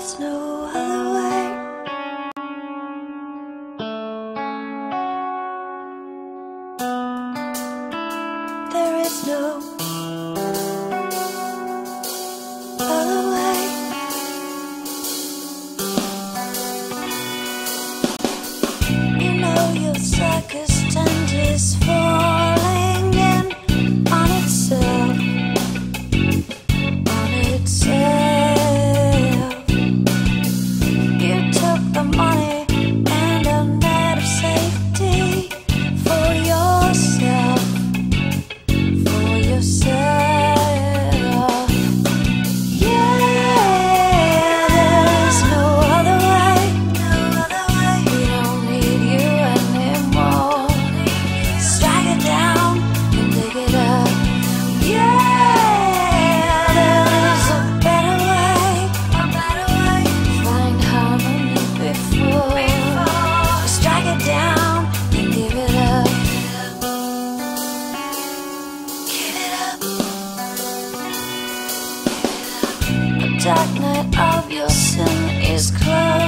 is no other way. There is no other way. You know your circus tent is falling in on itself, on itself. You took the money and a net of safety for yourself, for yourself. The dark night of your sin is close.